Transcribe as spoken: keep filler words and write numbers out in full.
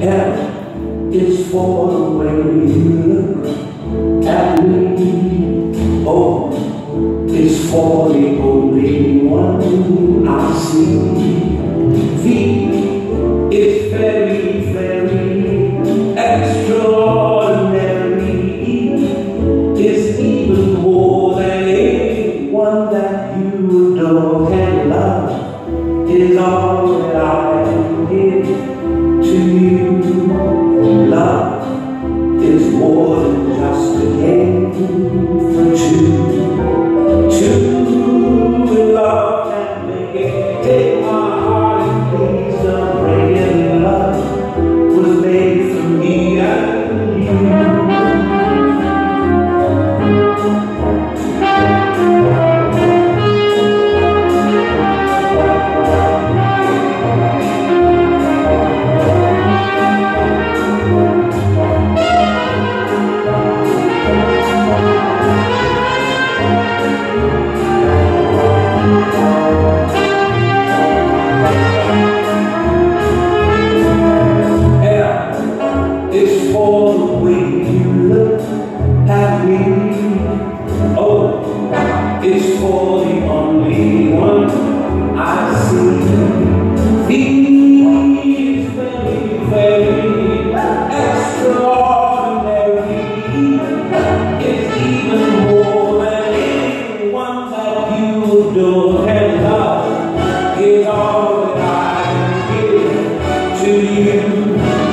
L is for the way you look at me. O is for the only one I see. V is very, very extraordinary. E is even more than anyone that you adore and love is all that I can give to you. Love is more than just a game for two. Two in love can make it. Take my heart and please don't break it. Love was made for me and you. It's for the way you look at me. Oh, it's for the only one I see. V is very, very extraordinary. It's even more than anyone that you adore and love is all that I can give to you.